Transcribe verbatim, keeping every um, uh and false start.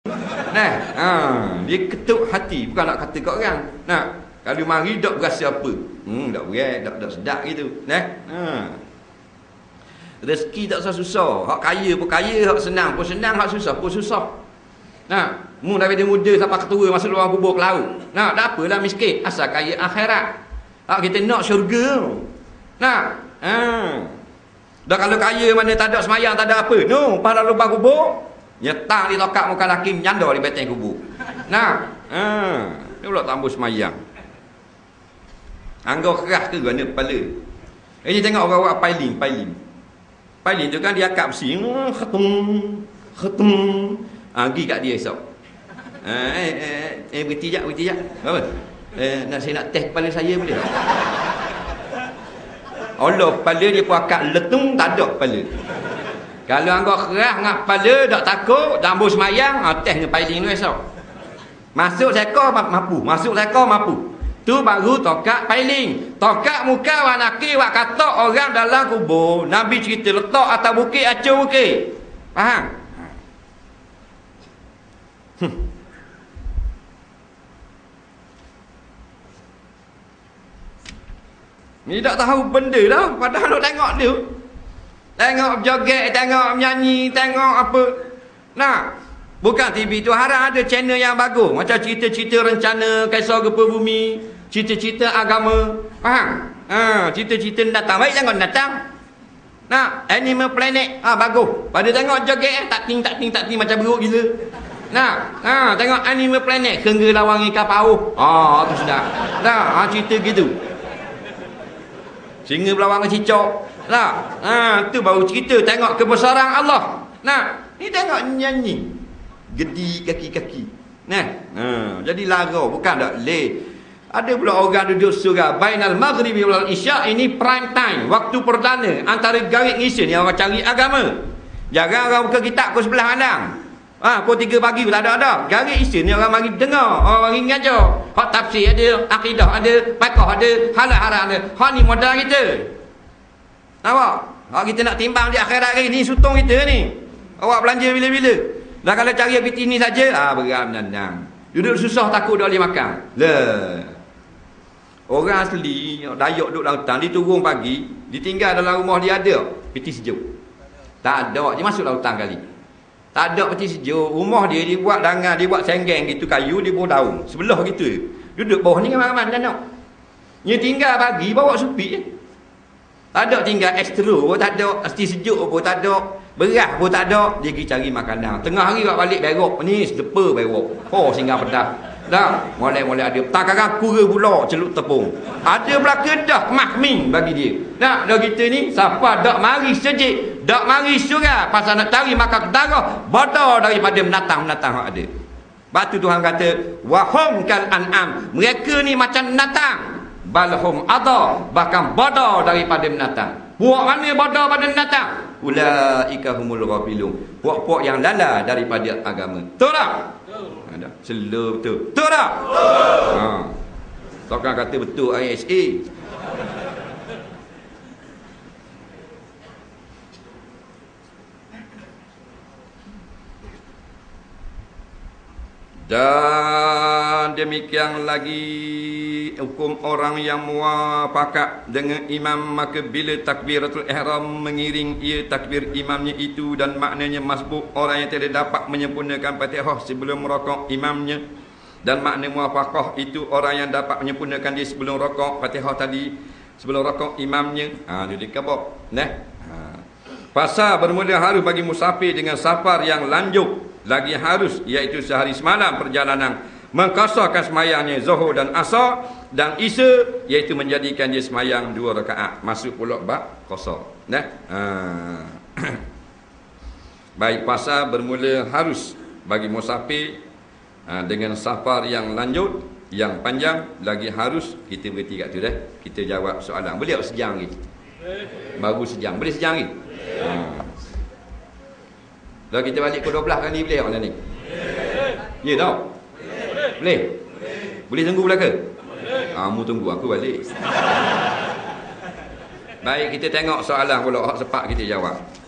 Nah, ha, dia ketuk hati, bukan nak kata kat orang. Nah, kalau mari dak berasa apa? Hmm, dak berat, dak dak sedap gitu. Nah, ha. Rezeki tak susah. Hak kaya pun kaya, hak senang pun senang, hak susah pun susah. Nah, mu daripada muda sampai ketua masuk luar kubur ke laut. Nah, tak apalah miskin, asal kaya akhirat. Hak kita nak syurga. Nah, ha. Dah kalau kaya mana tak ada semayang, tak ada apa. No, pada lubang kubur, nyetang di tokak muka laki, nyandar di beteng kubur. Nah, ha. Dia pula tambah semayang. Anggur keras ke gana kepala. Ini tengok orang-orang piling, piling. Piling tu kan dia akak besi. Khatum, khatum. Ha, pergi kat dia esok. Ha, eh, eh, eh, berhenti jap, berhenti jap. Apa? Eh, nak saya nak test kepala saya boleh? Allah, kepala dia pun akak letung, tak ada kepala. Kalau anggur keras dengan kepala, tak takut, tambah semayang, ha, test dengan piling tu esok. Masuk sekor, mampu. Masuk sekor, mampu. Tu baru tokak piling. Tokak muka wanaki wak katok orang dalam kubur. Nabi cerita letak atas bukit, acur bukit. Faham? Hmm. Ni tak tahu benda dah. Padahal nak tengok dia. Tengok joget, tengok menyanyi, tengok apa. Nah, bukan T V tu harap ada channel yang bagus. Macam cerita-cerita rencana Kaisar Gempa Bumi, cerita-cerita agama. Faham? Ha, cerita-cerita datang. Baik jangan datang. Nah, Animal Planet. Ah, ha, bagus. Pada tengok joget eh, tak ting tak ting tak ting macam beruk gila. Nah, ha, tengok Animal Planet, Kengga lawangi kapau. Ah, tu sudah. Nah, ha, cerita gitu. Singa berlawang dengan cicak. Nah, ha, tu baru cerita tengok kebesaran Allah. Nah, ni tengok nyanyi. Gedi kaki-kaki. Nah, ha, jadi lara bukan tak leh. Ada pula orang duduk surah bainal maghribi wal isya, ini prime time, waktu perdana antara garik ngisi ni orang cari agama. Jangan orang buka kitab pukul sebelah malam. Ah, ha, pukul tiga pagi tak ada ada. Garik isi ni orang mari dengar, orang mari ngajar. Hak tafsir ada, akidah ada, fiqh ada, halal haram ada. Hak ni modal kita. Nampak? Hak kita nak timbang di akhirat hari ni sutong kita ni. Awak belanja bila-bila. Dah kalau cari piti ni saja, ah beram nandang. Duduk susah takut dah boleh makan. Lah. Orang asli Dayak duduk dalam hutan, dia turun pagi, ditinggal dalam rumah dia ada peti sejuk. Tak ada, dia masuk dalam hutan kali. Tak ada peti sejuk. Rumah dia dibuat dangan, dia buat senggeng gitu kayu, dia buat daun. Sebelah gitu. Duduk bawah ni ramai-ramai dan nak. Dia tinggal pagi bawa supi je. Tak ada tinggal ekstra pun tak ada, peti sejuk pun tak ada, beras pun tak ada, dia pergi cari makanan. Tengah hari buat balik berok. Ni sedepa berok. Oh singgah pedas. Dah, molek-molek ada. Tak kakak kura pula celup tepung. Ada pula kedah mahming bagi dia. Nah, dah kita ni siapa dak mari sejik, dak mari surah pasal nak cari makan darah, bodoh daripada menatang-menatang hak ada. Batu Tuhan kata, wahum kal an'am. Mereka ni macam menatang. Balhum ada, bahkan bodoh daripada menatang. Puak mana bodoh pada menatang? Ulaika humul ghafilun. Puak-puak yang lala daripada agama. Betul tak? Ada selo betul. Betul tak? Betul. Ha. Takkan kata betul I S A. Dan demikian lagi hukum orang yang muafakat dengan imam, maka bila takbiratul ihram mengiring ia takbir imamnya itu dan maknanya masbuk, orang yang tidak dapat menyempurnakan Fatihah sebelum rakaat imamnya, dan makna muafakah itu orang yang dapat menyempurnakan dia sebelum rakaat Fatihah tadi sebelum rakaat imamnya. Ha dia dikabak. Nah. Ha. Pasal bermula harus bagi musafir dengan safar yang lanjut lagi harus, iaitu sehari semalam perjalanan, mengkasarkan semayangnya Zuhur dan Asar dan Isya, iaitu menjadikan dia semayang dua rakaat. Masuk pula bab qasar. Nah. Ha. Baik, pasal bermula harus bagi musafir ha, dengan safar yang lanjut, yang panjang, lagi harus. Kita berhenti kat tu dah. Kita jawab soalan. Boleh tak sejam lagi? Baru sejam. Boleh sejam lagi? Ha. Kalau kita balik ke dua belas kali boleh tak ni? Ya tak? Boleh? Boleh tunggu belaka? Ah, mu tunggu aku balik. Baik, kita tengok soalan pula hak sepak kita jawab.